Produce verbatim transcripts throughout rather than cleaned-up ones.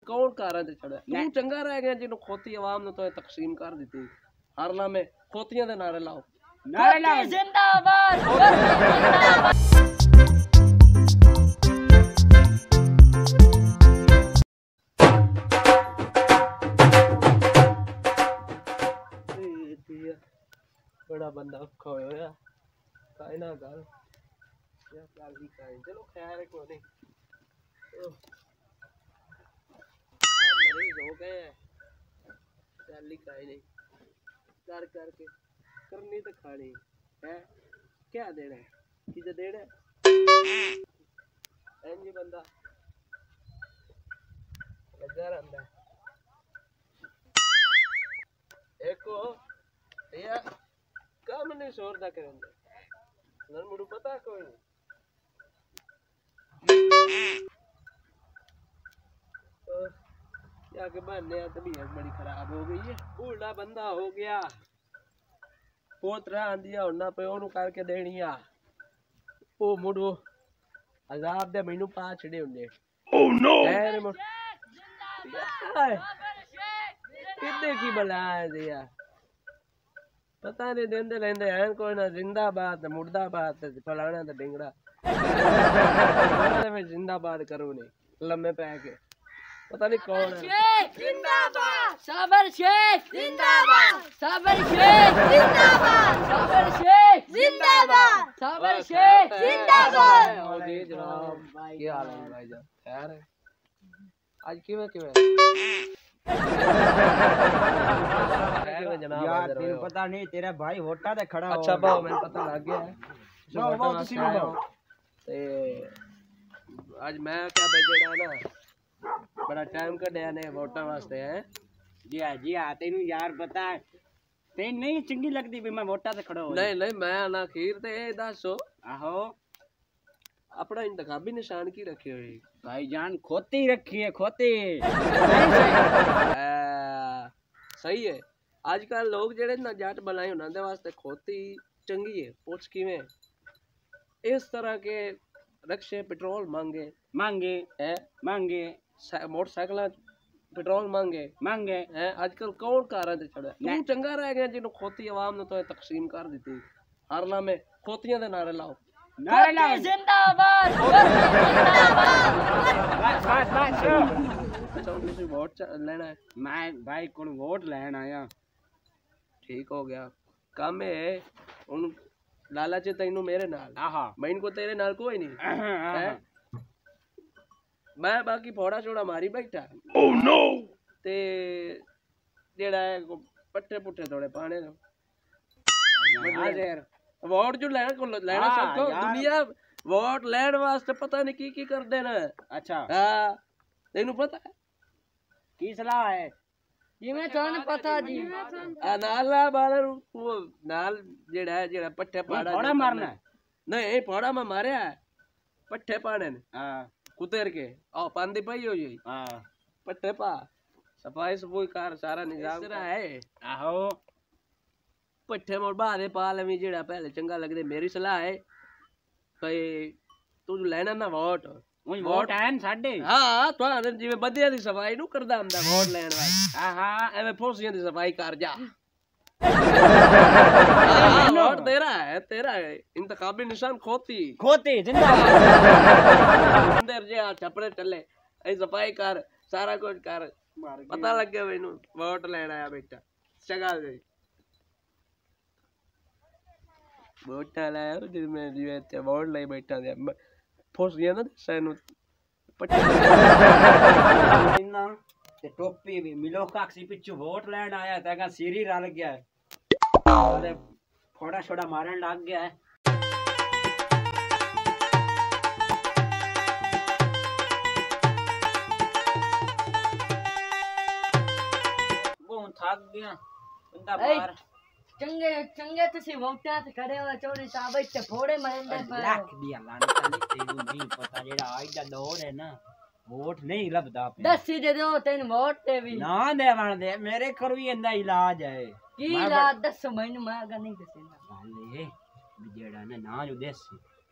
कौन कारां ते चढ़ा तू चंगा रह गया जिन्हों खोती आवाम ने तो तकसीम कर दी हर लामे खोतियां दे नारे लाओ नारे लाओ जिंदाबाद बड़ा बंदा औखा होया काई ना गल या गल ही काई चलो खैर को नहीं मरीज हो गए गल ही काई नहीं कर करके करनी तो खानी है क्या देना है किसे देना है इंजी बंदा लगा रहंदा एको या काम नहीं सोरदा करेंगे नन मुझे पता कोई नहीं तो क्या के बहाने तबीयत बड़ी खराब हो गई है बूढ़ा बंदा हो गया पोतरा आंदिया होना पे ओनू करके देनी आ ओ मुड़ो अजाब दे मैनू पा छड़े हुंदे ओह नो किदे की बला है दिया पता नहीं देंदे लेंदे हैं कोई ना जिंदाबाद मुर्दाबाद फलाना तो डिंगड़ा मैं जिंदाबाद करूँ नहीं लम्बे पै के पता नहीं कौन है जिंदाबाद साबर शेख जिंदाबाद साबर शेख जिंदाबाद साबर शेख जिंदाबाद साबर शेख जिंदाबाद और जी जनाब क्या हाल है भाई जान खैर है आज किवें किवें यार तेरे पता नहीं तेरा भाई वोटा ते खड़ा अच्छा बाओ मैंने पता लग गया है बाओ बाओ तुसी बाओ ते आज मैं क्या बजेड़ा ना बड़ा टाइम कढया ने वोटां वास्ते है जी हां जी हां तेनू यार पता है तेन नहीं चंगी लगदी भी मैं वोटा ते खड़ा हो नहीं नहीं मैं ना खीर ते ए दसो आहो अपना इंतखाबी निशान की रखे हुए भाईजान खोती रखी है खोती सही है आजकल लोग जेड़े ना जट बनाए उन्हां दे वास्ते खोती चंगी है पुछ किवें इस तरह के रक्शे पेट्रोल मांगे मांगे है मांगे मोटरसाइकिल पेट्रोल मांगे मांगे है आजकल कौन कारां ते चढ़ा तू चंगा रह गया जिन्हों खोती आवाम ने तो तकसीम कर दी हर लामे खोतियां दे नारे लाओ नारे लाओ जिंदाबाद बस बस बस अच्छा तुसी वोट लेना है मैं भाई कोन वोट लेन आया ठीक हो गया काम है उन लाला च तैनू मेरे नाल आहा मैं इनको तेरे नाल कोई नहीं है मैं बाकी फोड़ा छोड़ा मारी बैठा ओह नो ते जेड़ा है पट्टे पुट्टे थोड़े पाने यार वोट जो लेना को लेना सबको दुनिया वोट लेने वास्ते पता नहीं की की कर देना अच्छा हां तेनू पता है की सलाह है जी मैं तो पता जी आ नाला बाला वो नाल जेड़ा है जेड़ा पट्टे पाड़ा फोड़ा मारना नहीं फोड़ा में मारया पट्टे पाने ने हां कुतेर के आ पांदी पई हो जी हां पट्टे पा सफाई सफाई कर सारा निजाम तेरा है आहो पट्टे मोड़ बादे पा लवी जेड़ा पहले चंगा लगदे मेरी सलाह है भाई तू लेना ना वोट ओई वोट आन साडे हां तो जिवें बदिया दी सफाई नु करदा हुंदा वोट लेन वाली हां हां एवें फौसियां दी सफाई कर जा वोट तेरा है तेरा है इंतखाबी निशान खोती खोती जिंदाबाद अंदर जे छपड़े चले ए सफाई कर सारा कुछ कर पता लग गया मैनू वोट लेना आया बेटा चंगा जी वोट लाया जिसमें जिवें वोट ले बैठा दे फौसियां ना सैनू पट्टे इन्ना ते टोपी भी मिलो काक्सी पिछू वोट लेन आया तेगा सिरी रल गया है अरे फोड़ा छोड़ा मारन लग गया है वो थक गया बंदा बाहर चंगे चंगे तुसी वोटां ते खड़े हो चोरी साबे ते फोड़े मरंदे पर लाख दिया लाने ताली तेनू नहीं पता जेड़ा आज दा दौर है ना वोट नहीं लभदा पे दस दे दो तेन वोट ते भी ना देवण दे मेरे घर भी इंदा इलाज है की इलाज दस महीने मैं अगर नहीं दसेना वाले जेड़ा ना ना जो देसी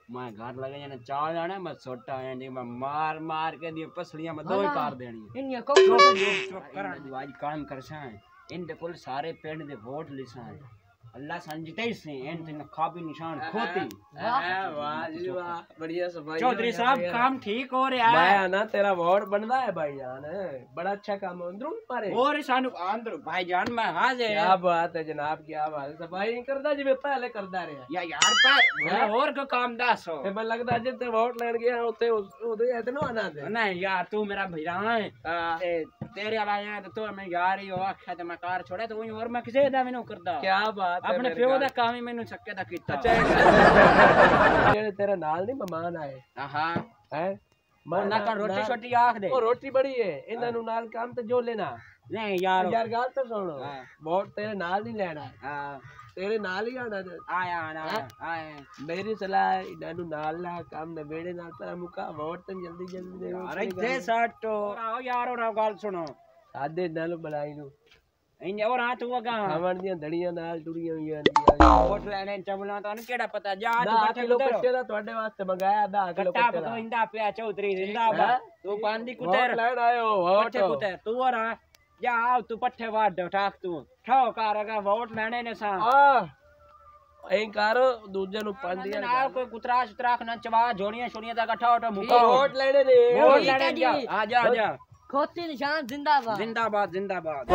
मैं घर लगे जाने चाल जाने मैं छोटा है नहीं मैं मार मार के दिए पसलियां में दो ही कार देनी इन ये चुप चुप चुप कर आज काम करसा है इन दे कुल सारे पेड़ दे वोट लिसा है अल्लाह संजीते से इन दिन खाबी निशान खोती वाह जी वाह बढ़िया सफाई चौधरी साहब काम ठीक हो रहा है मैं ना तेरा वोट बनदा है भाईजान बड़ा अच्छा काम है अंदरों मारे और सानू अंदर भाईजान मैं हाजिर क्या बात है जनाब क्या बात है सफाई नहीं करदा जिਵੇਂ पहले करदा रहा या यार पर और को काम दसो ਤੇ ਮੈਨੂੰ ਲੱਗਦਾ ਜੇ ਤੇ ਵੋਟ ਲੈਣ ਗਿਆ ਉੱਤੇ ਉਹਦੇ ਐ ਤੇ ਨਾ ਆਣਾ ਦੇ नहीं यार तू मेरा भैया है ते तेरे वाला है तो तू मैं यार ही हो आख्या ते मैं कार छोड़े तो और मैं किसे दा भी नहीं करदा क्या बात है अपने प्यो दा काम ही मैनू छक्के दा कीता ਅੱਛਾ ਜਿਹੜੇ ਤੇਰੇ ਨਾਲ ਨਹੀਂ ਮਹਿਮਾਨ ਆਏ हां ਹੈ ना कर रोटी छोटी आख दे ਉਹ ਰੋਟੀ ਬੜੀ ਹੈ ਇਹਨਾਂ ਨੂੰ ਨਾਲ ਕੰਮ ਤੇ ਜੋ ਲੈਣਾ नहीं यार ਯਾਰ ਗੱਲ ਤਾਂ ਸੁਣ ਹਾਂ। ਵੋਟ ਤੇਰੇ ਨਾਲ ਨਹੀਂ ਲੈਣਾ हां ਤੇਰੇ ਨਾਲ ਹੀ ਆਣਾ आया आना आया ਮੇਰੀ ਸਲਾਹ ਇਹਨਾਂ ਨੂੰ ਨਾਲ ਲਾ ਕੰਮ ਨਵੇੜੇ ਨਾਲ ਤੇਰਾ ਮੁਕਾ ਵੋਟ ਤੇ ਜਲਦੀ ਜਲਦੀ ਦੇ अरे दे साटो आओ यार और गल सुनो ਸਾਦੇ ਨਾਲ ਬੁਲਾਈ ਨੂੰ इन और आ तू अगा ਖਾਵਣ ਦੀਆਂ ਦੜੀਆਂ ਨਾਲ ਟੁੜੀਆਂ ਹੋਈਆਂ वोट लेने चबला तो केड़ा पता जा तू दस बैठे किलो कुतर कट्टे दा ਤੁਹਾਡੇ ਵਾਸਤੇ ਮੰਗਾਇਆ दस किलो कट्टा कट्टे दा पकोइंदा पिया चौधरी जिंदाबाद तू पांदी कुतर वोट ਲੈਣ ਆਇਓ ਵੋਟ पट्ठे कुतर तू और आ जा आओ तू पट्ठे वाड ठाक तू ठो कार अगा वोट लेने ने सा ਆ ਐਂ ਕਰ ਦੂਜੇ ਨੂੰ ਪਾਂਦੀਆਂ ना कोई कुतरा सुतराख ना चवा जोड़ियां छोड़ियां दा ठो ठो मुका ਵੋਟ ਲੈਣੇ ਨੇ वोट ठीक है लेने जी। जा आ जा आ जा खोती निशान जिंदाबाद जिंदाबाद जिंदाबाद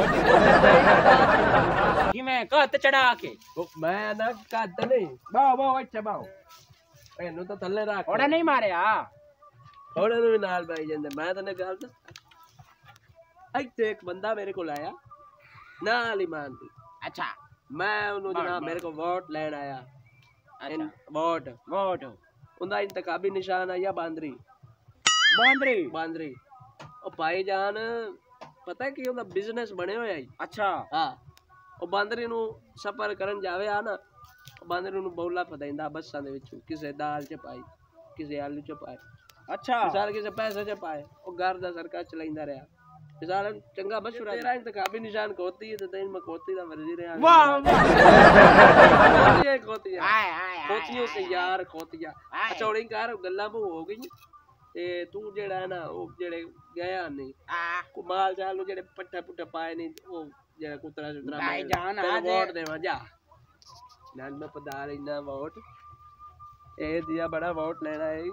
कि मैं कत चढ़ा के ਮੈਂ ਨਾ ਕੱਦ ਨਹੀਂ बाओ बाओ अच्छा बाओ ਇਹਨੂੰ ਤਾਂ ਥੱਲੇ ਰੱਖ ओड़ा नहीं मारे आ ਉਹਨਾਂ ਨੂੰ ਵੀ ਨਾਲ ਪਾਈ ਜਾਂਦੇ ਮੈਂ ਤੈਨੂੰ ਗੱਲ ਦੱਸ ਇੱਥੇ ਇੱਕ ਬੰਦਾ ਮੇਰੇ ਕੋਲ ਆਇਆ ਨਾਲ ਹੀ ਮਾਨਦੀ अच्छा ਮੈਂ ਉਹਨੂੰ ਮਾਰ, ਜਨਾਬ ਮਾਰ। ਮੇਰੇ ਕੋਲ ਵੋਟ ਲੈਣ ਆਇਆ अच्छा ਵੋਟ वोट ਉਹਦਾ ਇੰਤਖਾਬੀ ਨਿਸ਼ਾਨ ਆਇਆ ਬਾਂਦਰੀ बांदरी ਬਾਂਦਰੀ ਉਹ ਭਾਈ ਜਾਨ ਪਤਾ ਕੀ ਉਹਦਾ ਬਿਜ਼ਨਸ ਬਣਿਆ ਹੋਇਆ ਹੈ अच्छा ਹਾਂ ਉਹ ਬਾਂਦਰੀ ਨੂੰ ਸਫਰ ਕਰਨ ਜਾਵੇ ਆ ਨਾ ਉਹ ਬਾਂਦਰੀ ਨੂੰ ਬੌਲਾ ਫਦਾਇੰਦਾ ਬੱਸਾਂ ਦੇ ਵਿੱਚ ਕਿਸੇ ਦਾਲ ਚ ਪਾਈ ਕਿਸੇ ਆਲੂ ਚ ਪਾਏ अच्छा ਮਿਸਾਲ ਕਿਸੇ ਪੈਸੇ ਚ ਪਾਏ ਉਹ ਘਰ ਦਾ ਸਰਕਾ ਚਲਾਈਂਦਾ ਰਿਹਾ ਮਿਸਾਲ ਚੰਗਾ ਮਸ਼ਹੂਰ ਹੈ ਤੇਰਾ ਇੰਤਖਾਬੀ ਨਿਸ਼ਾਨ ਕੋਤੀ ਹੈ ਤੇ ਤੈਨੂੰ ਮੈਂ ਕੋਤੀ ਦਾ ਵਰਜੀ ਰਿਹਾ वाह वाह ਕੋਤੀ ਕੋਤੀ आए आए ਕੋਤੀਆਂ ਤੇ ਯਾਰ ਕੋਤੀਆਂ ਆਏ। ਅੱਛਾ ਉਹਨੇ ਘਰ ਗੱਲਾਂ ਬੂ ਹੋ ਗਈਆਂ ਤੇ ਤੂੰ ਜਿਹੜਾ ਹੈ ਨਾ ਉਹ ਜਿਹੜੇ ਗਿਆ ਨਹੀਂ आ ਕੁਮਾਲ ਚਾਲ ਨੂੰ ਜਿਹੜੇ ਪੱਠਾ ਪੁੱਠਾ ਪਾਏ ਨਹੀਂ ਉਹ ਜਿਹੜਾ ਕੁਤਰਾ ਸੁਤਰਾ ਭਾਈ ਜਾਨ ਆ ਤੈਨੂੰ ਜੇ। ਵੋਟ ਦੇਵਾਂ ਜਾ ਨਾਲ ਮੈਂ ਪਦਾਰ ਇੰਨਾ ਵੋਟ ਇਹ ਦਿਆ ਬੜਾ ਵੋਟ ਲੈਣਾ ਹੈ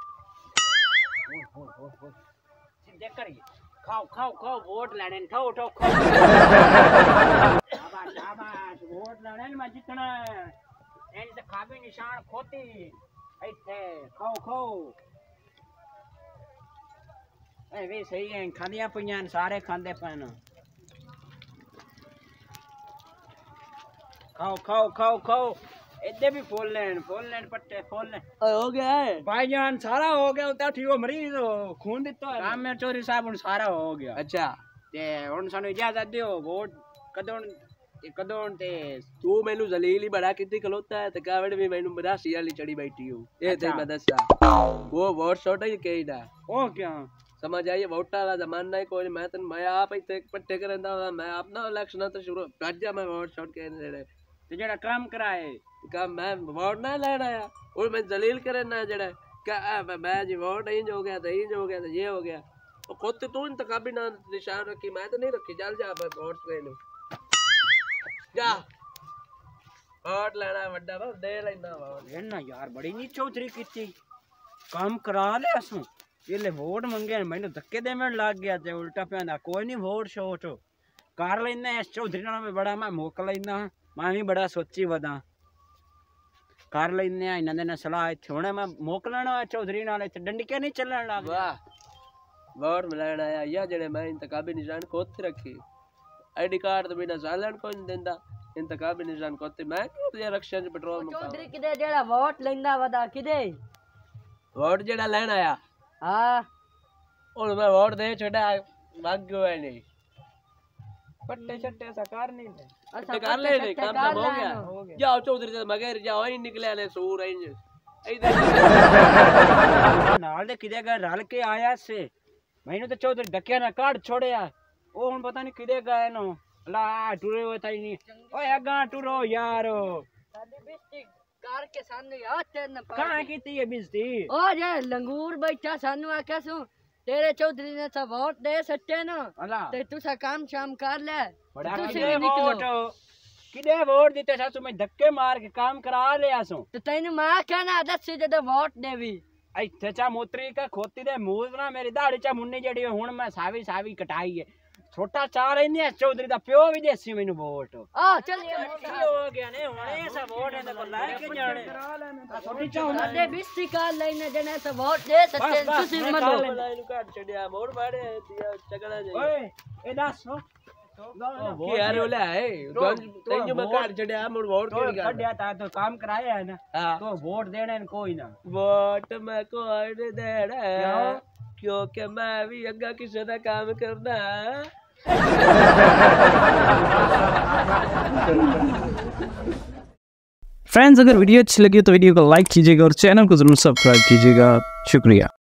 सीधे करिए खाओ खाओ खाओ वोट लेने न, खाओ उठो खाओ शाबाश शाबाश वोट लेने न, मैं जितना इन से खाबी निशान खोती ऐसे खाओ खाओ ए वे सही है खादियां पईयां न, सारे खांदे पैन खाओ खाओ खाओ खाओ इधर भी फूल लेन फूल लेन पट्टे फूल लेन ਹੋ ਗਿਆ ਹੈ भाईजान सारा हो गया उता ठीक मरीज हो खून दिता है काम में चोरी साहब हुन सारा हो गया ਅੱਛਾ ते हुन सानू इजाजत दियो वोट कदों कदों ते ਤੂੰ ਮੈਨੂੰ ਜ਼ਲੀਲ ਹੀ ਬੜਾ ਕੀਤੀ ਖਲੋਤਾ ਹੈ ਤੇ ਕਾਵੜ ਵੀ ਮੈਨੂੰ ਬਰਾਸੀ ਵਾਲੀ ਚੜੀ ਬੈਠੀ ਹੂੰ ਇਹ ਤੇ ਅੱਛਾ। ਮੈਂ ਦੱਸਾਂ ਉਹ ਵੋਟ ਛੋਟਾ ਹੀ ਕਹੀਦਾ ओ क्या ਸਮਝ ਆਈ ਵੋਟਾਂ ਦਾ ਜ਼ਮਾਨਾ ਹੀ ਕੋਈ ਮੈਂ ਤੈਨੂੰ ਮੈਂ ਆਪ ਇੱਥੇ ਪੱਟੇ ਕਰਦਾ ਮੈਂ ਆਪ ਨਾ ਇਲੈਕਸ਼ਨਾਂ ਤੋਂ ਸ਼ੁਰੂ ਭੱਜ ਜਾ ਮੈਂ ਵੋਟ ਛੋੜ ਕੇ ਜਿਹੜੇ ते जेड़ा काम कराए ਕਾ ਮੈਂ ਵੋਟ ਨਾ ਲੈਣ ਆਇਆ ਉਹ ਮੈਂ ਜ਼ਲੀਲ ਕਰਨਾ ਜਿਹੜਾ ਕਾ ਮੈਂ ਜੀ ਵੋਟ ਇੰਜ ਹੋ ਗਿਆ ਤੇ ਇੰਜ ਹੋ ਗਿਆ ਤੇ ਇਹ ਹੋ ਗਿਆ ਉਹ ਖੁਦ ਤੂੰ ਇੰਤਖਾਬੀ ਨਾ ਨਿਸ਼ਾਨ ਰੱਖੀ ਮੈਂ ਤਾਂ ਨਹੀਂ ਰੱਖੀ ਚੱਲ ਜਾ ਮੈਂ ਵੋਟ ਦੇ ਨੂੰ ਜਾ ਵੋਟ ਲੈਣਾ ਵੱਡਾ ਵਾ ਦੇ ਲੈਣਾ ਵੋਟ ये ना यार बड़ी नी चौधरी कीती काम करा ले असू ये वोट मंगे मैंने धक्के देवन लग गया ते उल्टा पैंदा कोई नहीं वोट शोट कर लेना इस चौधरी नाल मैं बड़ा मैं मोक लेना मैं भी बड़ा सोची वदा कर लेने इन्हां दे नाल सलाह इत्थे हुणे मैं मोक लेना चौधरी नाल इत्थे डंडके नहीं चलन लग वाह वोट मिलान आया या जेड़े मैं इंतखाबी निशान कोत रखी आईडी कार्ड तो बिना चालन कोई नहीं देंदा इंतखाबी निशान कोते मैं क्यों ते रक्षा च पेट्रोल मुकावा चौधरी किदे जेड़ा वोट लेंदा वदा किदे वोट जेड़ा लेन आया हां और मैं वोट दे छोड़ा भाग गयो है नहीं पट्टे छट्टे ऐसा कर नहीं ले अच्छा कर ले नहीं काम सब हो गया जाओ चौधरी से मगर जाओ ही निकले ले सूर इंज इधर नाल दे किदे गए रल के आया से मैनू तो चौधरी डकिया ना काट छोड़या ओ हुन पता नहीं किदे गए नो ला टुरे होता ही नहीं ओए अगा टुरो यार साडी बिस्टिक कार के सामने आ तेरे कहां कीती है बेइज्जती ओ जे लंगूर बैठा सानू आके सु तेरे चौधरी ने सा वोट दे सच्चे ना अला ते तू सा काम शाम कर ले बड़ा तू किदे से निकलो वोट किदे वोट दिते सासू मैं धक्के मार के काम करा ले आसू तो तैनू मां कहना आदत से जद वोट देवी ਇੱਥੇ ਚਾ ਮੋਤਰੀ ਕਾ ਖੋਤੀ ਦੇ ਮੂੰਹ ਨਾ ਮੇਰੀ ਦਾੜੀ ਚਾ ਮੁੰਨੀ ਜਿਹੜੀ ਹੁਣ ਮੈਂ ਸਾਵੀ ਸਾਵੀ ਕਟਾਈ ਹੈ ਛੋਟਾ ਚਾ ਰਹਿੰਦੀ ਹੈ ਚੌਧਰੀ ਦਾ ਪਿਓ ਵੀ ਦੇਸੀ ਮੈਨੂੰ ਵੋਟ आ चल ਕੀ ਹੋ ਗਿਆ ਨੇ ਹੁਣ ਇਹ ਸਭ ਵੋਟ ਇਹਦੇ ਕੋਲ ਲੈ ਕੇ ਜਾਣੇ ਛੋਟੀ ਚਾ ਹੁਣ दे बिस्ती कार लेने जने सा वोट दे सच्चे बस, बस, तुसी मैं मनो कार ਇਹਨੂੰ ਘੱਟ ਛੱਡਿਆ ਮੋੜ ਮਾਰੇ ਦਿਆ ਚਗੜਾ ਜੇ ਓਏ ਇਹ ਦੱਸ ਕੀ ਯਾਰ ਉਹ ਲੈ ਤੈਨੂੰ ਮੈਂ ਘੱਟ ਛੱਡਿਆ ਮੋੜ ਵੋਟ तो ਕਿਹੜੀ ਗੱਲ ਕੱਢਿਆ ਤਾਂ ਤੂੰ ਕੰਮ ਕਰਾਇਆ ਹੈ ਨਾ ਹਾਂ तो वोट देने न कोई ना ਵੋਟ ਮੈਂ ਕੋਈ ਨਹੀਂ ਦੇਣਾ ਕਿਉਂ? ਕਿਉਂਕਿ ਮੈਂ ਵੀ ਅੱਗਾ ਕਿਸੇ ਦਾ ਕੰਮ ਕਰਨਾ फ्रेंड्स, अगर वीडियो अच्छी लगी तो वीडियो को लाइक कीजिएगा और चैनल को जरूर सब्सक्राइब कीजिएगा। शुक्रिया।